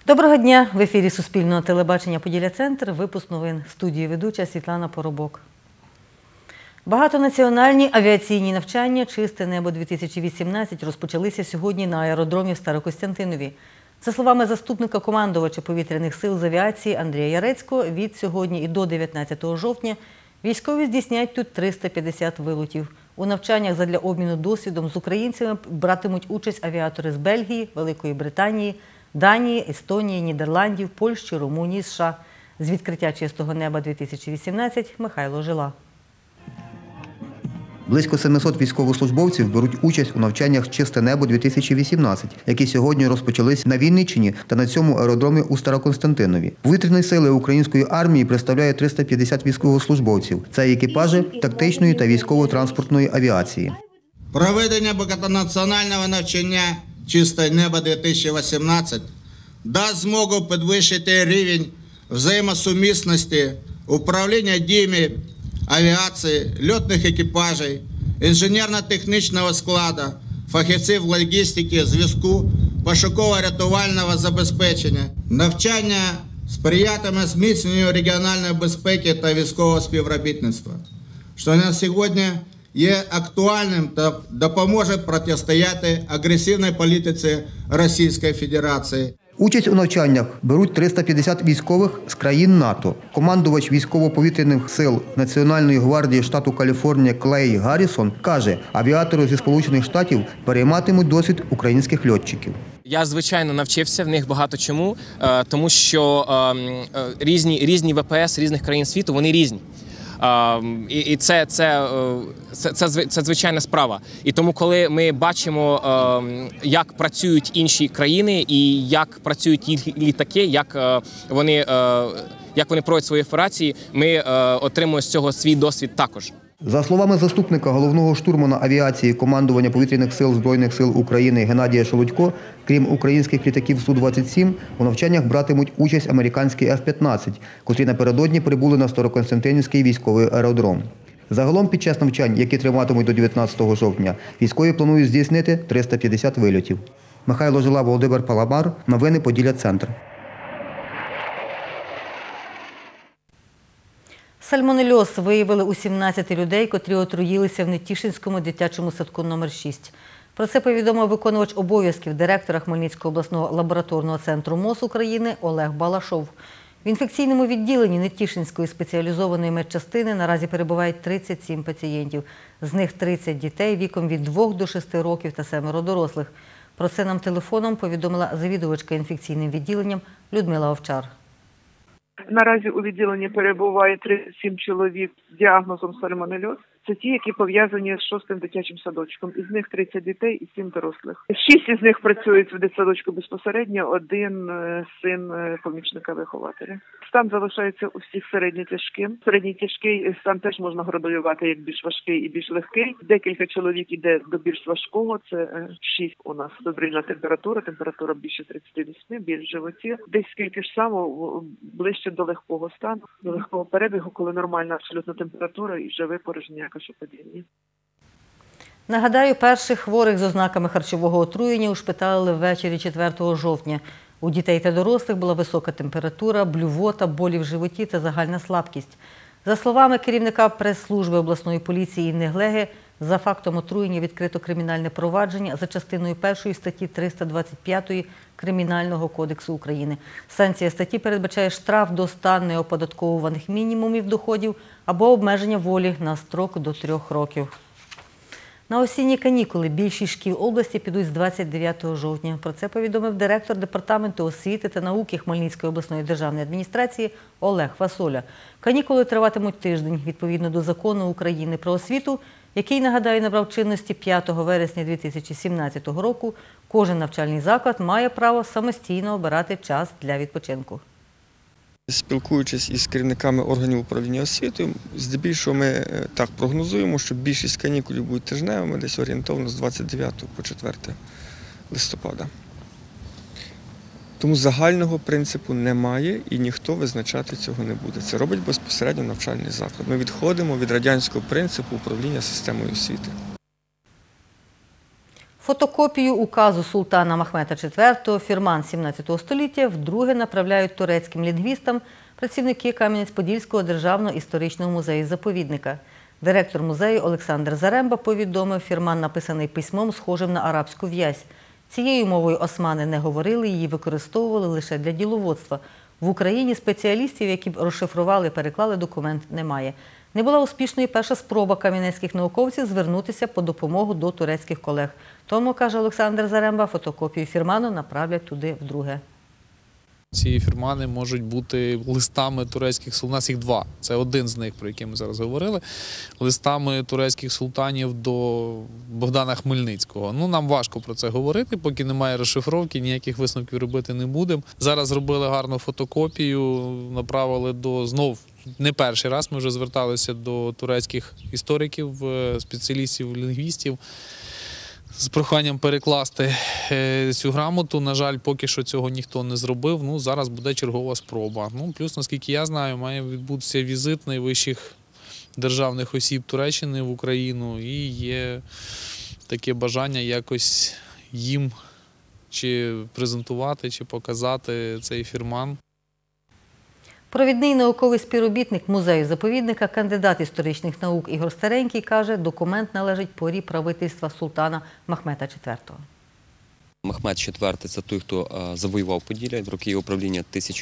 Доброго дня! В ефірі Суспільного телебачення «Поділля-Центр». Випуск новин. В студії ведуча Світлана Поробок. Багатонаціональні авіаційні навчання «Чисте небо-2018» розпочалися сьогодні на аеродромі в Старокостянтинові. За словами заступника командувача повітряних сил з авіації Андрія Ярецького, від сьогодні і до 19 жовтня військові здійснять тут 350 вилотів. У навчаннях задля обміну досвідом з українцями братимуть участь авіатори з Бельгії, Великої Британії, Данії, Естонії, Нідерландів, Польщі, Румунії, США. З відкриття «Чистого неба-2018» Михайло Жила. Близько 700 військовослужбовців беруть участь у навчаннях «Чисте небо-2018», які сьогодні розпочались на Вінниччині та на цьому аеродромі у Старокостянтинові. Повітряні сили української армії представляють 350 військовослужбовців. Це екіпажі тактичної та військово-транспортної авіації. Проведення багатонаціонального навчання «Чисте небо-2018» дасть змогу підвищити рівень взаємосумісності, управління діями авіації, льотних екіпажів, інженерно-технічного складу, фахівців логістики, зв'язку, пошуково-рятувального забезпечення. Навчання сприятиме зміцненню регіональної безпеки та військового співробітництва, що на сьогодні є актуальним та допоможе протистояти агресивній політиці Російської Федерації. Участь у навчаннях беруть 350 військових з країн НАТО. Командувач військово-повітряних сил Національної гвардії штату Каліфорнія Клей Гаррісон каже, авіатори зі Сполучених Штатів перейматимуть досвід українських льотчиків. Я, звичайно, навчився в них багато чому, тому що різні ВПС різних країн світу, вони різні. І це звичайна справа. І тому, коли ми бачимо, як працюють інші країни і як працюють їх літаки, як вони проводять свої операції, ми отримуємо з цього свій досвід також. За словами заступника головного штурмана авіації командування повітряних сил Збройних сил України Геннадія Шелудько, крім українських літаків Су-27, у навчаннях братимуть участь американські F-15, котрі напередодні прибули на Старокостянтинівський військовий аеродром. Загалом під час навчань, які триватимуть до 19 жовтня, військові планують здійснити 350 вильотів. Михайло Жила, Володимир Паламар. Новини Поділля-Центр. Сальмонельоз виявили у 17 людей, котрі отруїлися в Нетішинському дитячому садку номер 6. Про це повідомив виконувач обов'язків директора Хмельницького обласного лабораторного центру МОЗ України Олег Балашов. В інфекційному відділенні Нетішинської спеціалізованої медчастини наразі перебувають 37 пацієнтів. З них 30 дітей віком від 2 до 6 років та 7 дорослих. Про це нам телефоном повідомила завідувачка інфекційним відділенням Людмила Овчар. Наразі у відділенні перебуває 37 чоловік з діагнозом сальмонельоз. Це ті, які пов'язані з 6-м дитячим садочком. Із них 30 дітей і 7 дорослих. 6 із них працюють в дитсадочку безпосередньо, 1 син помічника вихователя. Стан залишається у всіх середньо-тяжким. Середній тяжкий стан теж можна градуювати як більш важкий і більш легкий. Декілька чоловік іде до більш важкого, це 6 у нас. Фебрильна температура більше 38, біль в животі. Десь скільки ж само ближче до легкого стану, до легкого перебігу, коли нормальна абсолютно температура і вже випорожнення кашоподібні. Нагадаю, перших хворих з ознаками харчового отруєння ушпиталили ввечері 4 жовтня. У дітей та дорослих була висока температура, блювота, болі в животі та загальна слабкість. За словами керівника прес-служби обласної поліції Інни Глеги, за фактом отруєння відкрито кримінальне провадження за частиною 1 статті 325 Кримінального кодексу України. Санкція статті передбачає штраф до 100 неоподатковуваних мінімумів доходів або обмеження волі на строк до 3 років. На осінні канікули більшість шкіл області підуть з 29 жовтня. Про це повідомив директор Департаменту освіти та науки Хмельницької обласної державної адміністрації Олег Фасоля. Канікули триватимуть тиждень, відповідно до Закону України про освіту, який, нагадаю, набрав чинності 5 вересня 2017 року. Кожен навчальний заклад має право самостійно обирати час для відпочинку. Спілкуючись із керівниками органів управління освітою, здебільшого ми так прогнозуємо, що більшість канікулів будуть тижневими, десь орієнтовно з 29 по 4 листопада. Тому загального принципу немає і ніхто визначати цього не буде. Це робить безпосередньо навчальний заклад. Ми відходимо від радянського принципу управління системою освіти. Фотокопію указу султана Махмета IV «Фірман 17 століття» вдруге направляють турецьким лінгвістам працівники Кам'янець-Подільського державного історичного музею-заповідника. Директор музею Олександр Заремба повідомив, фірман написаний письмом, схожим на арабську в'язь. Цією мовою османи не говорили, її використовували лише для діловодства. В Україні спеціалістів, які б розшифрували і переклали документ, немає. Не була успішною перша спроба кам'янецьких науковців звернутися по допомогу до турецьких колег. Тому, каже Олександр Заремба, фотокопію фірману направлять туди вдруге. Ці фірмани можуть бути листами турецьких султанів. У нас їх два. Це один з них, про який ми зараз говорили. Листами турецьких султанів до Богдана Хмельницького. Нам важко про це говорити, поки немає розшифровки, ніяких висновків робити не будемо. Зараз зробили гарну фотокопію, направили знов, не перший раз ми вже зверталися до турецьких істориків, спеціалістів, лінгвістів з проханням перекласти цю грамоту. На жаль, поки що цього ніхто не зробив. Зараз буде чергова спроба. Плюс, наскільки я знаю, має відбутися візит найвищих державних осіб Туреччини в Україну. І є таке бажання якось їм чи презентувати, чи показати цей фірман. Провідний науковий співробітник музею-заповідника, кандидат історичних наук Ігор Старенький, каже, документ належить порі правительства султана Махмета IV. Махмет IV – це той, хто завоював Поділля, роки його правління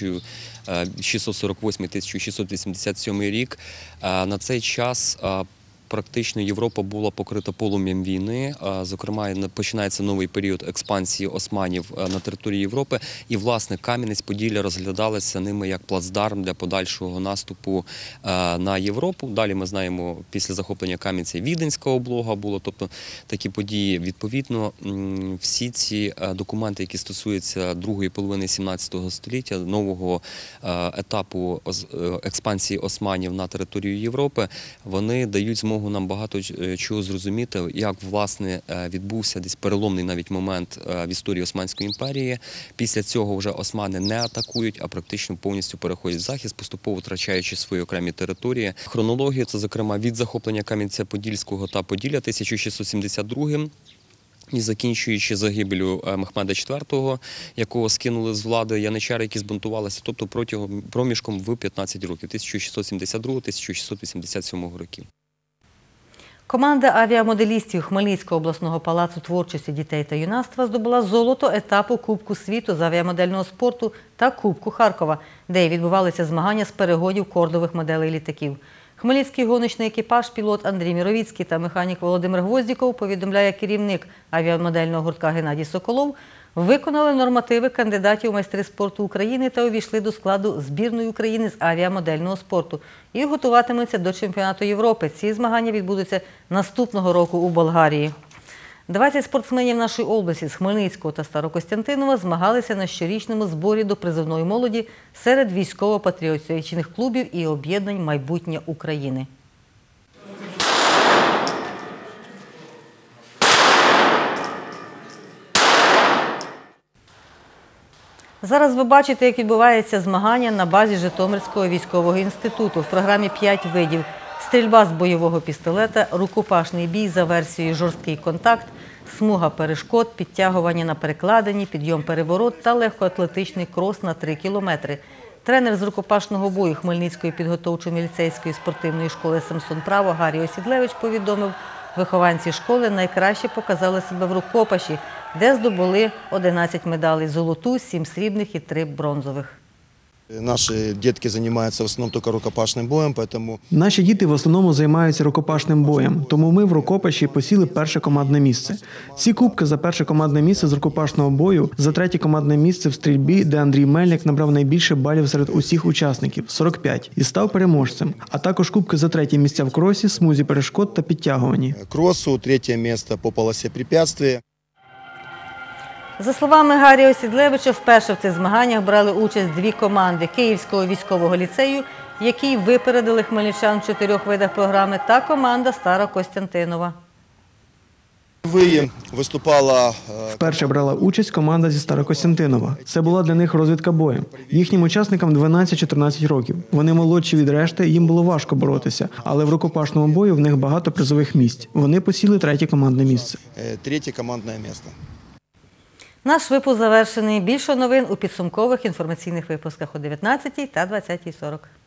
1648-1687 рік. На цей час практично Європа була покрита полум'ям війни, зокрема, починається новий період експансії османів на території Європи, і, власне, Кам'янець-Поділля розглядалися ними як плацдарм для подальшого наступу на Європу. Далі ми знаємо, після захоплення Кам'янця Віденська облога була, тобто такі події. Відповідно, всі ці документи, які стосуються другої половини 17 століття, нового етапу експансії османів на територію Європи, вони дають змогу нам багато чого зрозуміти, як, власне, відбувся десь переломний навіть момент в історії Османської імперії. Після цього вже османи не атакують, а практично повністю переходять в захист, поступово втрачаючи свої окремі території. Хронологія – це, зокрема, від захоплення Кам'янця-Подільського та Поділля 1672 і закінчуючи загибелю Махмеда IV, якого скинули з влади яничари, які збунтувалися, тобто проміжком в 15 років, 1672-1687 років. Команда авіамоделістів Хмельницького обласного палацу творчості дітей та юнацтва здобула золото етапу Кубку світу з авіамодельного спорту та Кубку Харкова, де відбувалися змагання з перегонів кордових моделей літаків. Хмельницький гоночний екіпаж, пілот Андрій Міровіцький та механік Володимир Гвоздіков, повідомляє керівник авіамодельного гуртка Геннадій Соколов, виконали нормативи кандидатів у майстри спорту України та увійшли до складу збірної України з авіамодельного спорту і готуватимуться до чемпіонату Європи. Ці змагання відбудуться наступного року у Болгарії. 20 спортсменів нашої області з Хмельницького та Старокостянтинова змагалися на щорічному зборі до призовної молоді серед військово-патріотичних клубів і об'єднань «Майбутнє України». Зараз ви бачите, як відбувається змагання на базі Житомирського військового інституту. В програмі 5 видів – стрільба з бойового пістолета, рукопашний бій за версією жорсткий контакт, смуга перешкод, підтягування на перекладині, підйом-переворот та легкоатлетичний крос на 3 кілометри. Тренер з рукопашного бою Хмельницької підготовчо-міліцейської спортивної школи «Самсон Право» Гарій Осідлевич повідомив, вихованці школи найкраще показали себе в рукопаші, де здобули 11 медалей – золоту, 7 срібних і 3 бронзових. Наші дітки займаються в основному тільки рукопашним боєм, тому... Наші діти в основному займаються рукопашним боєм, тому ми в рукопаші посіли перше командне місце. Ці кубки за перше командне місце з рукопашного бою, за третє командне місце в стрільбі, де Андрій Мельник набрав найбільше балів серед усіх учасників – 45, і став переможцем. А також кубки за третє місця в кросі, смузі перешкод та підтягуванні. Кросу, третє місце по полосі препятствий. За словами Гарія Осідлевича, вперше в цих змаганнях брали участь 2 команди Київського військового ліцею, які випередили хмельничан в 4 видах програми, та команда Старокостянтинова. Впервые выступала Вперше брала участь команда зі Старокостянтинова. Це була для них розвідка боєм. Їхнім учасникам 12-14 років. Вони молодші від решти, їм було важко боротися. Але в рукопашному бою в них багато призових місць. Вони посіли 3-є командне місце. третье командное место. Наш випуск завершений. Більше новин у підсумкових інформаційних випусках о 19 та 20:40.